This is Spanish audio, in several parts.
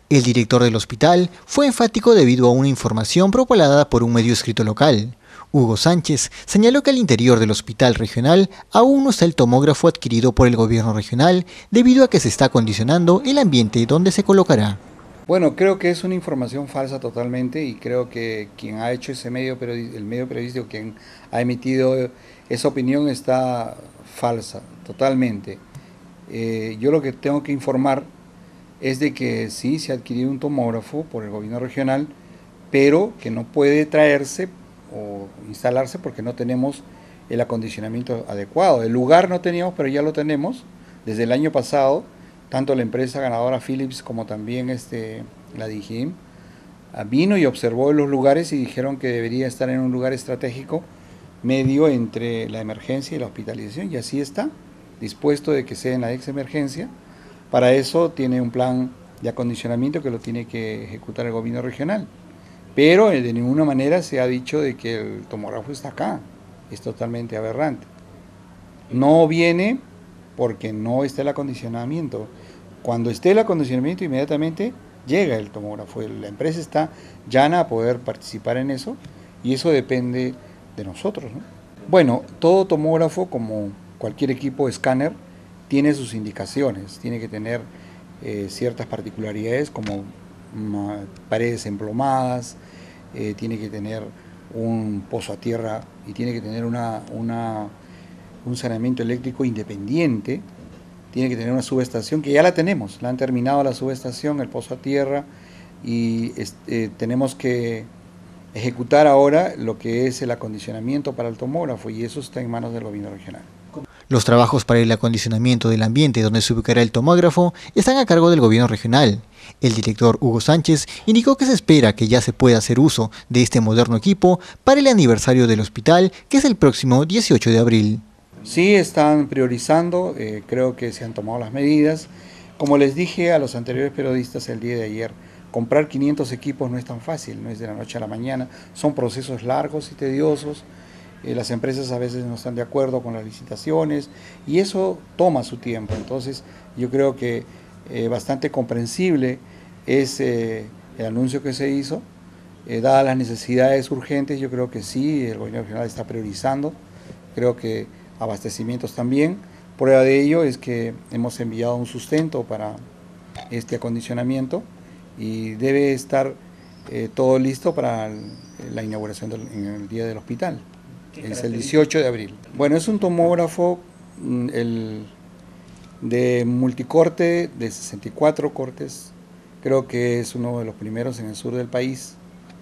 El director del hospital fue enfático debido a una información propalada por un medio escrito local. Hugo Sánchez señaló que al interior del hospital regional aún no está el tomógrafo adquirido por el gobierno regional debido a que se está acondicionando el ambiente donde se colocará. Bueno, creo que es una información falsa totalmente y creo que quien ha hecho ese el medio periodístico, quien ha emitido esa opinión está falsa, totalmente. Yo lo que tengo que informar es de que sí se ha adquirido un tomógrafo por el gobierno regional, pero que no puede traerse o instalarse porque no tenemos el acondicionamiento adecuado. El lugar no teníamos, pero ya lo tenemos desde el año pasado. Tanto la empresa ganadora Philips como también la DIGIM vino y observó los lugares y dijeron que debería estar en un lugar estratégico medio entre la emergencia y la hospitalización, y así está, dispuesto de que sea en la ex emergencia. Para eso tiene un plan de acondicionamiento que lo tiene que ejecutar el gobierno regional, pero de ninguna manera se ha dicho de que el tomógrafo está acá. Es totalmente aberrante. No viene porque no está el acondicionamiento. Cuando esté el acondicionamiento, inmediatamente llega el tomógrafo. La empresa está llana a poder participar en eso y eso depende de nosotros, ¿no? Bueno, todo tomógrafo, como cualquier equipo escáner, tiene sus indicaciones, tiene que tener ciertas particularidades como paredes emplomadas, tiene que tener un pozo a tierra y tiene que tener un saneamiento eléctrico independiente, tiene que tener una subestación, que ya la tenemos, la han terminado la subestación, el pozo a tierra, y tenemos que ejecutar ahora lo que es el acondicionamiento para el tomógrafo, y eso está en manos del gobierno regional. Los trabajos para el acondicionamiento del ambiente donde se ubicará el tomógrafo están a cargo del gobierno regional. El director Hugo Sánchez indicó que se espera que ya se pueda hacer uso de este moderno equipo para el aniversario del hospital, que es el próximo 18 de abril. Sí, están priorizando, creo que se han tomado las medidas. Como les dije a los anteriores periodistas el día de ayer, comprar 500 equipos no es tan fácil, no es de la noche a la mañana, son procesos largos y tediosos. Las empresas a veces no están de acuerdo con las licitaciones y eso toma su tiempo. Entonces yo creo que bastante comprensible es el anuncio que se hizo. Dadas las necesidades urgentes, yo creo que sí, el gobierno regional está priorizando. Creo que abastecimientos también. Prueba de ello es que hemos enviado un sustento para este acondicionamiento y debe estar todo listo para la inauguración en el día del hospital. Es el 18 de abril. Bueno, es un tomógrafo de multicorte de 64 cortes. Creo que es uno de los primeros en el sur del país.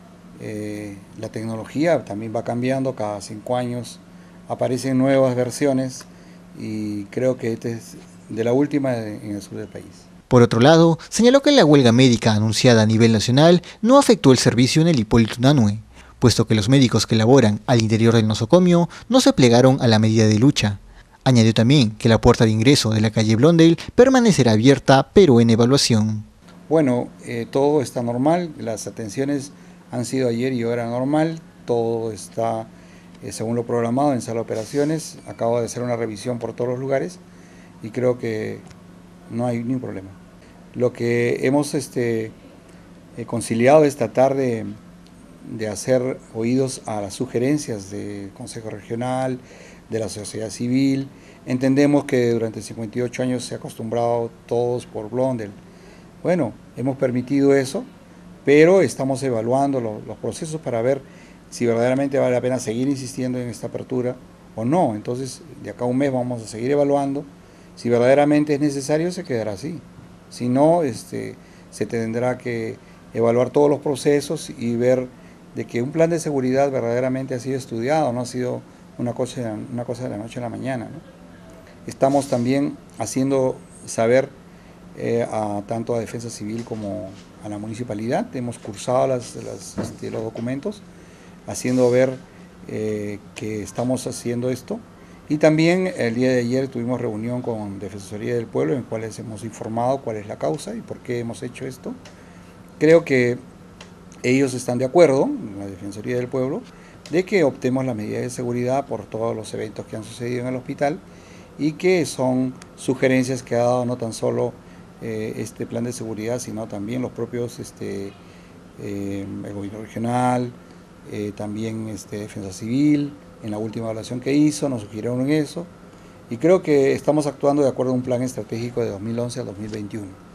La tecnología también va cambiando cada 5 años. Aparecen nuevas versiones y creo que este es de la última en el sur del país. Por otro lado, señaló que la huelga médica anunciada a nivel nacional no afectó el servicio en el Hipólito Unanue, puesto que los médicos que laboran al interior del nosocomio no se plegaron a la medida de lucha. Añadió también que la puerta de ingreso de la calle Blondel permanecerá abierta, pero en evaluación. Bueno, todo está normal, las atenciones han sido ayer y ahora normal, todo está según lo programado en sala de operaciones. Acabo de hacer una revisión por todos los lugares y creo que no hay ningún problema. Lo que hemos conciliado es tratar de hacer oídos a las sugerencias del Consejo Regional, de la sociedad civil. Entendemos que durante 58 años se ha acostumbrado todos por Blondel. Bueno, hemos permitido eso, pero estamos evaluando los procesos para ver si verdaderamente vale la pena seguir insistiendo en esta apertura o no. Entonces, de acá a un mes vamos a seguir evaluando. Si verdaderamente es necesario, se quedará así. Si no, se tendrá que evaluar todos los procesos y ver de que un plan de seguridad verdaderamente ha sido estudiado, no ha sido una cosa de la noche a la mañana, ¿no? Estamos también haciendo saber tanto a Defensa Civil como a la municipalidad, hemos cursado los documentos, haciendo ver que estamos haciendo esto. Y también el día de ayer tuvimos reunión con Defensoría del Pueblo en la cual hemos informado cuál es la causa y por qué hemos hecho esto. Creo que ellos están de acuerdo, la Defensoría del Pueblo, de que optemos las medidas de seguridad por todos los eventos que han sucedido en el hospital y que son sugerencias que ha dado no tan solo este plan de seguridad, sino también los propios, el gobierno regional, también Defensa Civil, en la última evaluación que hizo, nos sugirieron eso, y creo que estamos actuando de acuerdo a un plan estratégico de 2011 al 2021.